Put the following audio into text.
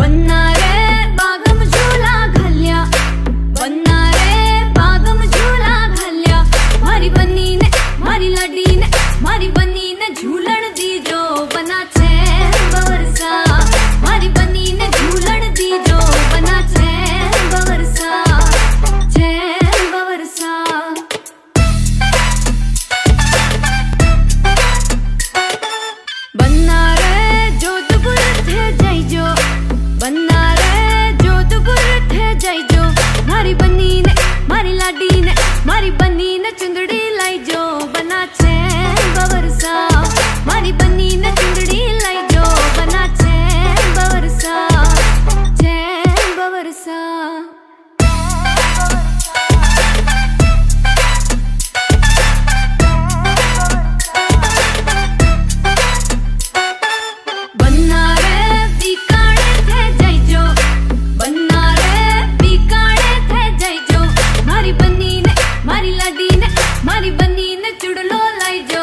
बन्ना रे बागम झूला घाल्या, बन्ना रे बागम झूला घाल्या। मारी बन्नी ने मारी लाडी ने मारी बन्नी ने झूलण दी जो बना छे बवरसा। मारी बन्नी ने झूलण दी जो बना छे बवरसा, छे बवरसा। बन्ना रे जोधपुर थे जाइजो, बन्ना रे जोधपुर थे जाइजो। मारी बन्नी ने मारी लाडी ने मारी बन्नी ने चुंदड़ी लाई जो बना छे बवरसा। मारी बन्नी ने चुंदड़ी लाई जो बना छे बवरसा, छे बवरसा। बन्ना रे बीकाणे थे जाइजो, बन्ना रे बीकाणे थे जाइजो। मारी बन्नी ने मारी लाडी ने मारी बन्नी ने चुड़लो लाई जो